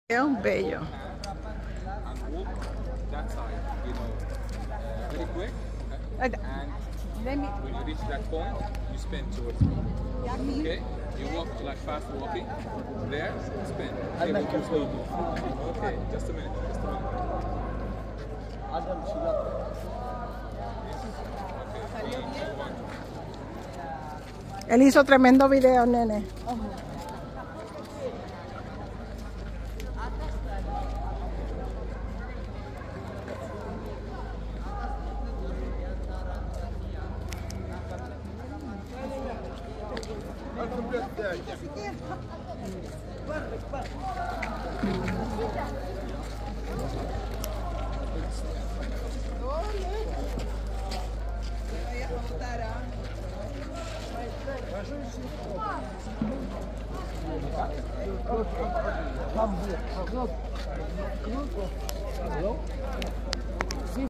Es un bello. And walk that side, very quick. And Let me. when you reach that point, you spin towards me. Okay? You walk like fast walking. There, spin. Okay, we'll do slow move. Okay, just a minute. Just a minute. Okay, 3, 2, 1. Él hizo tremendo video, nene. Come here.